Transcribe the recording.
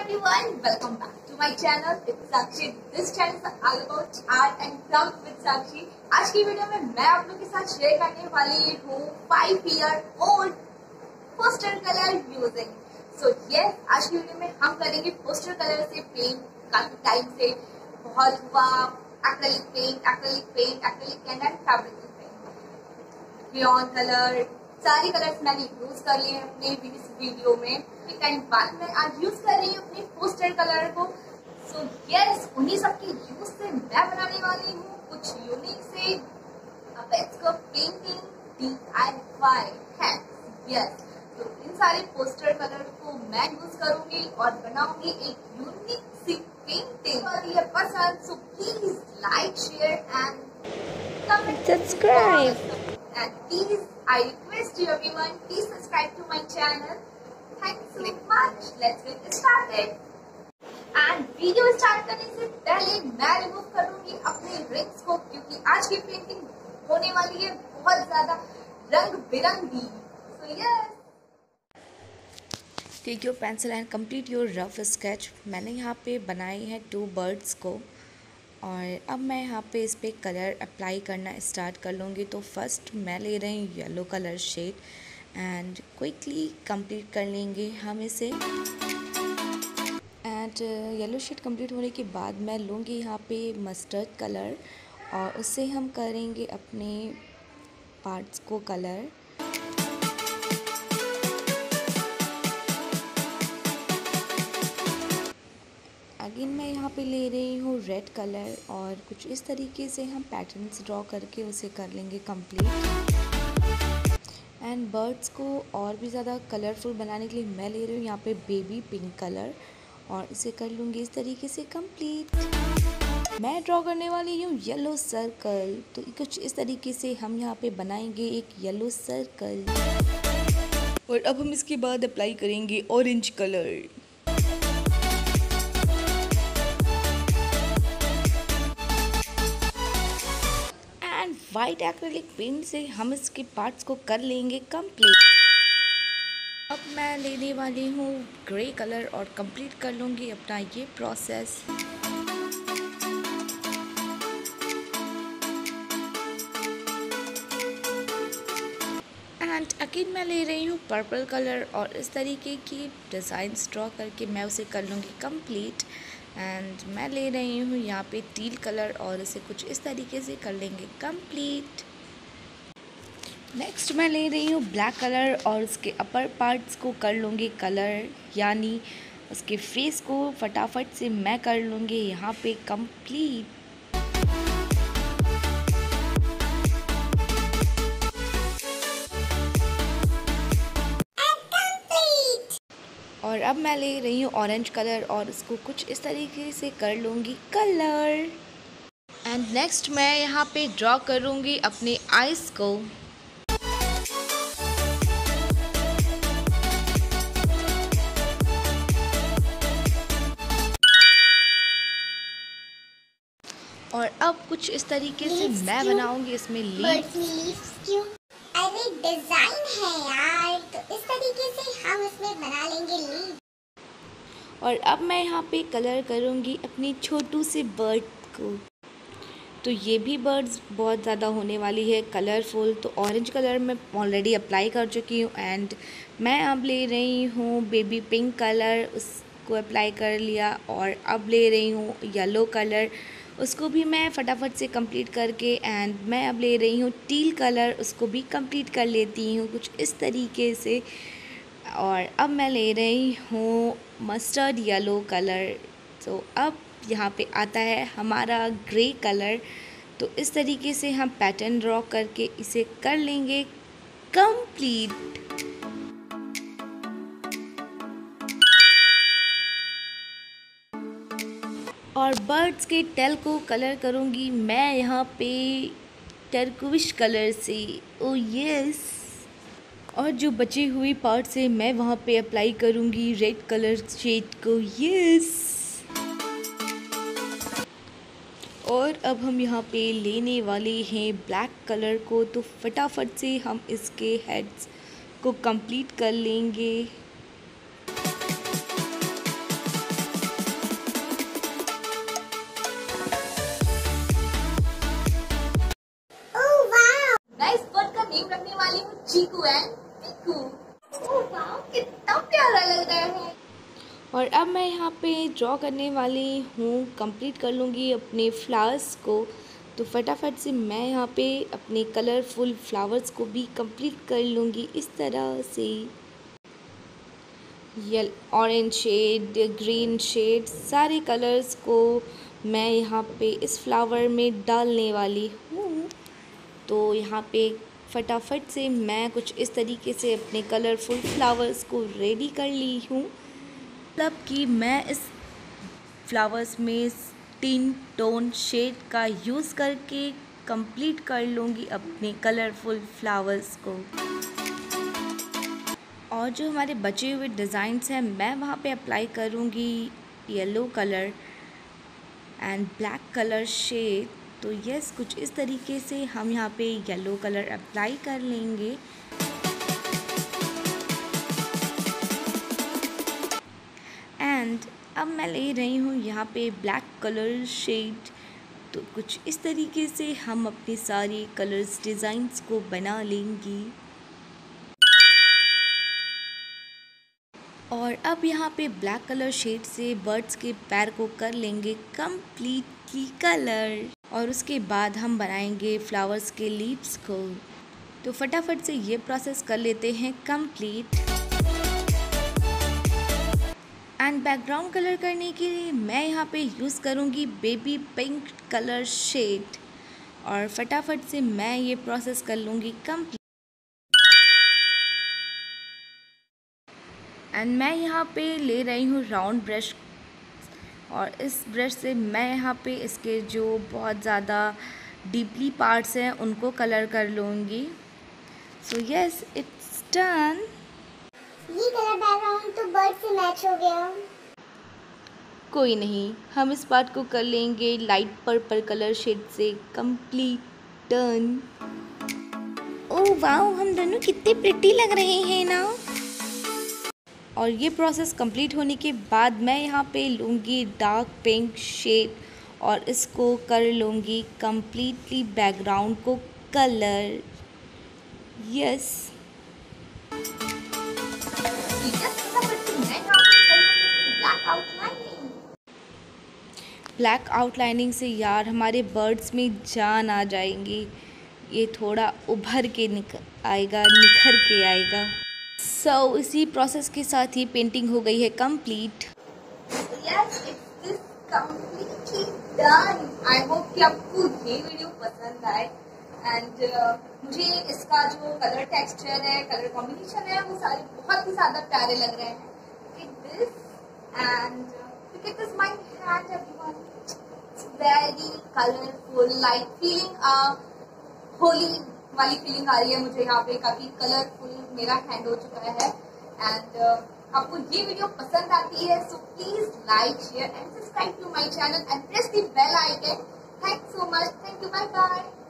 everyone, welcome back to my channel. It's Sakshi. This channel is all about art and craft with Sakshi. आज की video में मैं आप लोग के साथ शेयर करने वाली हूँ 5-year-old poster colour using. So yes, आज की वीडियो में हम करेंगे पोस्टर कलर से पेंट. काफी टाइम से बहुत हुआ acrylic paint and fabric paint, crayon colour, सारे कलर्स मैंने यूज कर लिए अपने इस वीडियो में. एंड बाद में आज यूज कर रही हूँ अपने पोस्टर कलर को. सो यस, उन्हीं सबके यूज से मैं बनाने वाली हूँ कुछ यूनिक से पेंटिंग DIY हैक्स. यस, तो इन सारे पोस्टर कलर को मैं यूज करूंगी और बनाऊंगी एक यूनिक सी पेंटिंग. और ये पसंद, so please like, share and comment, subscribe. And please, I request you everyone, please subscribe to my channel. Thanks so much. Let's get started. And video start करने से पहले मैं रिमूव करूंगी अपने रिंग्स को, क्योंकि आज की पेंटिंग होने वाली है बहुत ज्यादा रंग बिरंगी. So yes. Take your pencil and complete your rough sketch. मैंने यहाँ पे बनाई है 2 बर्ड्स को और अब मैं यहाँ पे इस पर कलर अप्लाई करना स्टार्ट कर लूँगी. तो फर्स्ट मैं ले रही हूँ yellow colour shade and quickly complete कर लेंगे हम इसे. एंड येलो शेड कंप्लीट होने के बाद मैं लूँगी यहाँ पे मस्टर्ड कलर और उससे हम करेंगे अपने पार्ट्स को कलर. अगेन मैं यहाँ पे ले रही हूँ रेड कलर और कुछ इस तरीके से हम पैटर्न्स ड्रॉ करके उसे कर लेंगे कंप्लीट. एंड बर्ड्स को और भी ज़्यादा कलरफुल बनाने के लिए मैं ले रही हूँ यहाँ पे बेबी पिंक कलर और इसे कर लूँगी इस तरीके से कंप्लीट. मैं ड्रॉ करने वाली हूँ येलो सर्कल. तो कुछ इस तरीके से हम यहाँ पे बनाएंगे एक येलो सर्कल. और अब हम इसके बाद अप्लाई करेंगे orange colour. White acrylic paint से हम इसके पार्ट्स को कर लेंगे कंप्लीट. अब मैं लेने वाली हूँ ग्रे कलर और कंप्लीट कर लूँगी अपना ये प्रोसेस. एंड अगेन मैं ले रही हूँ पर्पल कलर और इस तरीके की डिज़ाइंस ड्रॉ करके मैं उसे कर लूँगी कंप्लीट. एंड मैं ले रही हूँ यहाँ पे टील कलर और इसे कुछ इस तरीके से कर लेंगे कंप्लीट. नेक्स्ट मैं ले रही हूँ ब्लैक कलर और उसके अपर पार्ट्स को कर लूँगी कलर, यानी उसके फेस को फटाफट से मैं कर लूँगी यहाँ पे कंप्लीट. और अब मैं ले रही हूँ ऑरेंज कलर और इसको कुछ इस तरीके से कर लूँगी कलर. एंड नेक्स्ट मैं यहाँ पे ड्रॉ करूँगी अपने आइज़ को. और अब कुछ इस तरीके से मैं बनाऊँगी इसमें लीव्स. अरे डिजाइन है यार, तो इस तरीके से हम इसमें बना लेंगे लीव. और अब मैं यहाँ पे कलर करूँगी अपनी छोटू से बर्ड को. तो ये भी बर्ड्स बहुत ज़्यादा होने वाली है कलरफुल. तो ऑरेंज कलर मैं ऑलरेडी अप्लाई कर चुकी हूँ एंड मैं अब ले रही हूँ बेबी पिंक कलर, उसको अप्लाई कर लिया. और अब ले रही हूँ येलो कलर, उसको भी मैं फटाफट से कंप्लीट करके. एंड मैं अब ले रही हूँ टील कलर, उसको भी कंप्लीट कर लेती हूँ कुछ इस तरीके से. और अब मैं ले रही हूँ मस्टर्ड येलो कलर. तो अब यहाँ पे आता है हमारा ग्रे कलर. तो इस तरीके से हम पैटर्न ड्रॉ करके इसे कर लेंगे कंप्लीट. और बर्ड्स के टेल को कलर करूँगी मैं यहाँ पे टर्कोइश कलर से. Oh yes. और जो बची हुई पार्ट से मैं वहाँ पे अप्लाई करूँगी रेड कलर शेड को. यस. और अब हम यहाँ पे लेने वाले हैं ब्लैक कलर को. तो फटाफट से हम इसके हेड्स को कंप्लीट कर लेंगे. एंड पीकू। ओह वाओ, कितना प्यारा लग रहा है। और अब मैं यहाँ पे ड्रॉ करने वाली हूँ, कंप्लीट कर लूँगी अपने फ्लावर्स को। तो फटाफट से मैं यहाँ पे अपने कलरफुल फ्लावर्स को भी कंप्लीट कर लूँगी इस तरह से। ऑरेंज शेड, ग्रीन शेड, सारे कलर्स को मैं यहाँ पे इस फ्लावर में डालने वाली हूँ। तो यहाँ पे फटाफट से मैं कुछ इस तरीके से अपने कलरफुल फ्लावर्स को रेडी कर ली हूँ। मतलब कि मैं इस फ्लावर्स में 3 टोन शेड का यूज़ करके कंप्लीट कर लूँगी अपने कलरफुल फ्लावर्स को। और जो हमारे बचे हुए डिज़ाइंस हैं मैं वहाँ पे अप्लाई करूँगी yellow colour and black colour shade. तो यस, कुछ इस तरीके से हम यहाँ पे येलो कलर अप्लाई कर लेंगे। एंड अब मैं ले रही हूँ यहाँ पे ब्लैक कलर शेड। तो कुछ इस तरीके से हम अपने सारे कलर्स डिज़ाइंस को बना लेंगे। और अब यहाँ पे ब्लैक कलर शेड से बर्ड्स के पैर को कर लेंगे कम्प्लीटली कलर। और उसके बाद हम बनाएंगे फ्लावर्स के लीव्स को। तो फटाफट से ये प्रोसेस कर लेते हैं कंप्लीट। एंड बैकग्राउंड कलर करने के लिए मैं यहाँ पे यूज़ करूँगी बेबी पिंक कलर शेड। और फटाफट से मैं ये प्रोसेस कर लूँगी कंप्लीट। एंड मैं यहाँ पे ले रही हूँ राउंड ब्रश। और इस ब्रश से मैं यहाँ पे इसके जो बहुत ज़्यादा डीपली पार्ट्स हैं उनको कलर कर लूँगी। So yes, it's done. ये कलर बैकग्राउंड तो बर्ड से मैच हो गया। कोई नहीं, हम इस पार्ट को कर लेंगे लाइट पर्पल कलर शेड से कंप्लीट। डन। ओह वाओ, हम दोनों कितने प्रिटी लग रहे हैं ना। और ये प्रोसेस कंप्लीट होने के बाद मैं यहाँ पे लूँगी डार्क पिंक शेड और इसको कर लूँगी कम्प्लीटली बैकग्राउंड को कलर। यस। ब्लैक आउटलाइनिंग से यार हमारे बर्ड्स में जान आ जाएंगी। ये थोड़ा उभर के निखर के आएगा। सो इसी प्रोसेस के साथ ही पेंटिंग हो गई है complete. Yes, it's completely done. I hope कि आपको ये वीडियो पसंद आए। एंड मुझे इसका जो कलर टेक्सचर है, कलर कॉम्बिनेशन है, वो सारे बहुत ही ज्यादा प्यारे लग रहे हैं। And look at this, my hand, everyone. It's very colorful, like feeling Holi वाली फीलिंग आ रही है मुझे यहाँ पे। काफी कलरफुल मेरा हैंड हो चुका है। एंड आपको ये वीडियो पसंद आती है so please like, share and subscribe to my channel and press the bell icon. Thanks so much. Thank you. Bye bye.